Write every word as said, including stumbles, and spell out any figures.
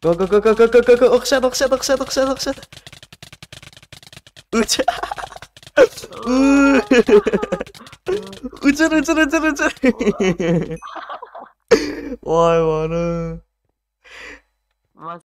고고고고고고고고 옥샷 옥샷 옥샷 옥샷 옥샷. 으차. 으. 으쩔 으쩔 으쩔 으쩔. 와이 와는.